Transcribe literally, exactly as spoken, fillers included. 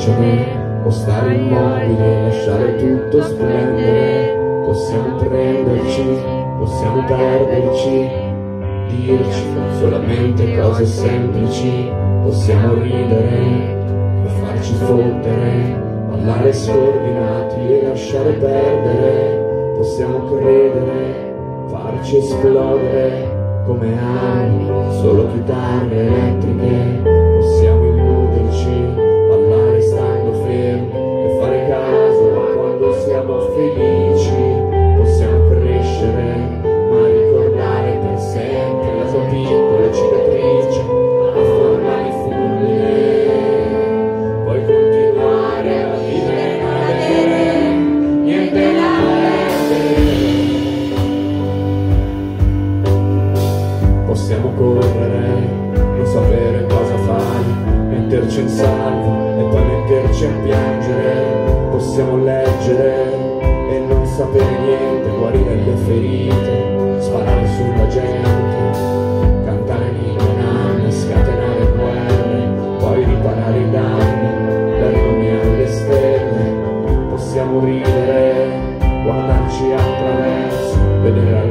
vincere o stare immobili e lasciare tutto splendere. Possiamo prenderci, possiamo perderci, dirci solamente cose semplici. Possiamo ridere e farci fottere, ballare scordinati e lasciare perdere. Possiamo credere, farci esplodere come armi, solo chitarre elettriche. Possiamo illuderci, ballare stando fermi e fare caso a quando siamo felici. Possiamo crescere, ma ricordare per sempre la tua piccola cicatrice a forma di fulmine. Puoi continuare a vivere e non avere niente da perdere. Possiamo correre, non sapere cosa fare, metterci in salvo e poi metterci a piangere. Possiamo leggere e non sapere niente, guarire le ferite, sparare sulla gente, cantare l'inno, scatenare guerre, poi riparare i danni, dare nomi alle stelle. Possiamo ridere, guardarci attraverso, vedere